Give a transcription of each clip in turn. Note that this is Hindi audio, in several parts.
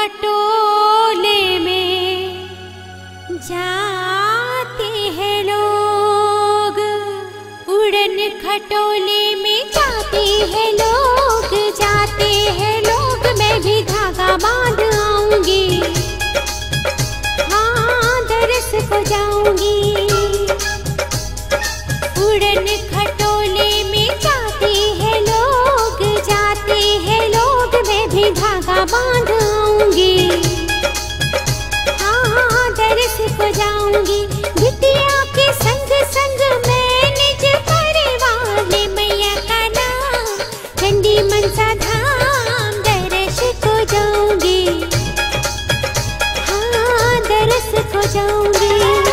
खटोले में जाते हैं लोग, उड़न खटोले में जाते हैं लोग, जाते हैं लोग। मैं भी धागा बांध आऊंगी, हाँ दरस को जाऊंगी। उड़न खटोले में जाते हैं लोग, जाते हैं लोग। मैं भी धागा बांध आऊंगी, हाँ दरस को जाऊंगी। बिटिया के संग संग मैं निज परिवार ले मैया का नाम चंडी मनसा धाम दरस को जाऊंगी, हाँ दरस को जाऊंगी।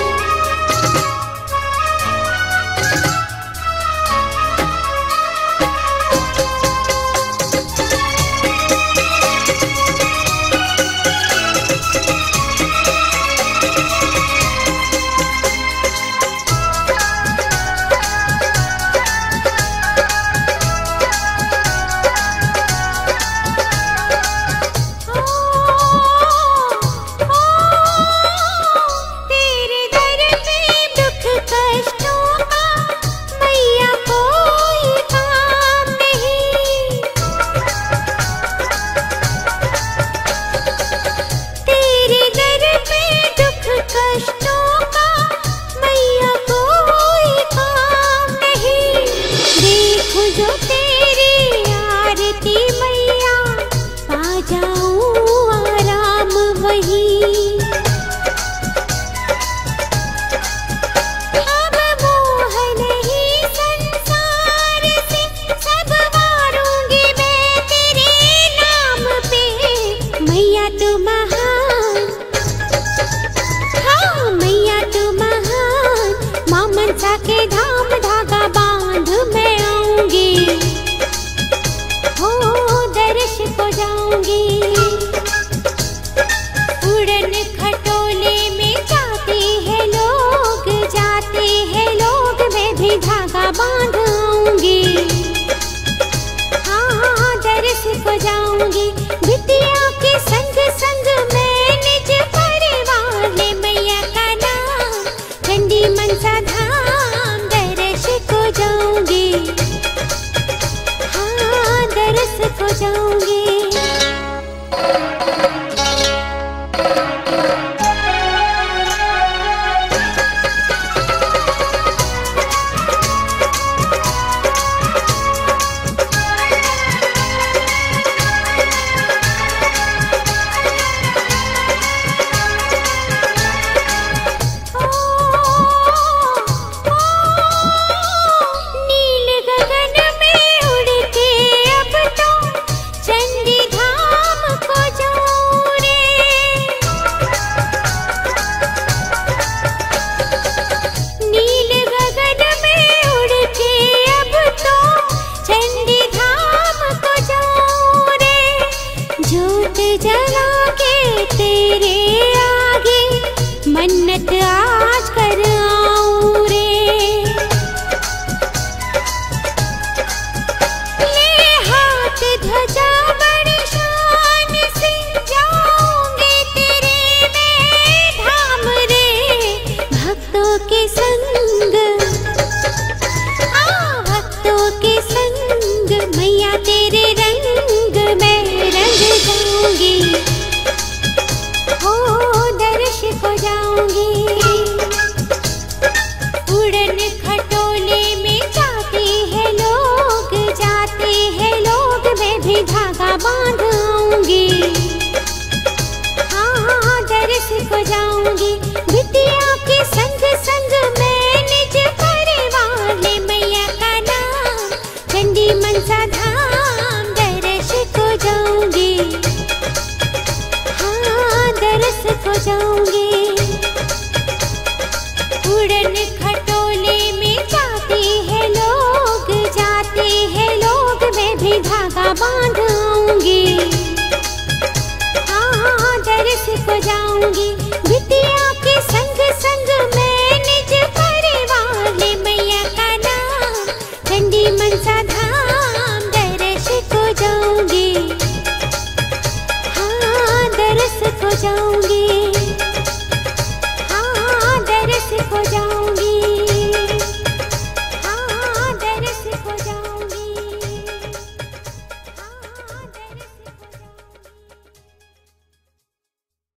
के धाम धागा बांध मैं आऊंगी, हो दर्श को जाऊंगी। उड़न खटोले में जाते हैं लोग, जाते हैं लोग। मैं भी धागा बांध आऊंगी, हाँ दर्श को जाऊंगी। बिटिया के संग संग मैं निज परिवार ले मैया का नाम चंडी मनसा धाम दरस को जाऊंगी, हाँ दरस को जाऊंगी। जला के तेरे आगे मन्नत आज कर आऊं रे। ले हाथ ध्वजा बड़ी शान से जाऊंगे तेरे में धाम रे। भक्तों के संग भक्तों के संग मैया तेरे रंग में रंग जाऊंगी, हो दर्श को जाऊंगी। उड़न खटोले में जाते हैं लोग, जाते हैं लोग। मैं भी धागा बांध आऊंगी, हाँ दर्श को जाऊंगी। बिटिया के संग संग मैं निज परिवार ले मैया का नाम चंडी मनसा धाम दर्श को जाऊंगी, हाँ दरस को जाऊंगी। उड़न खटोले में जाते हैं लोग, जाते हैं लोग। मैं भी धागा बांध आऊंगी, हाँ दरस को जाऊंगी।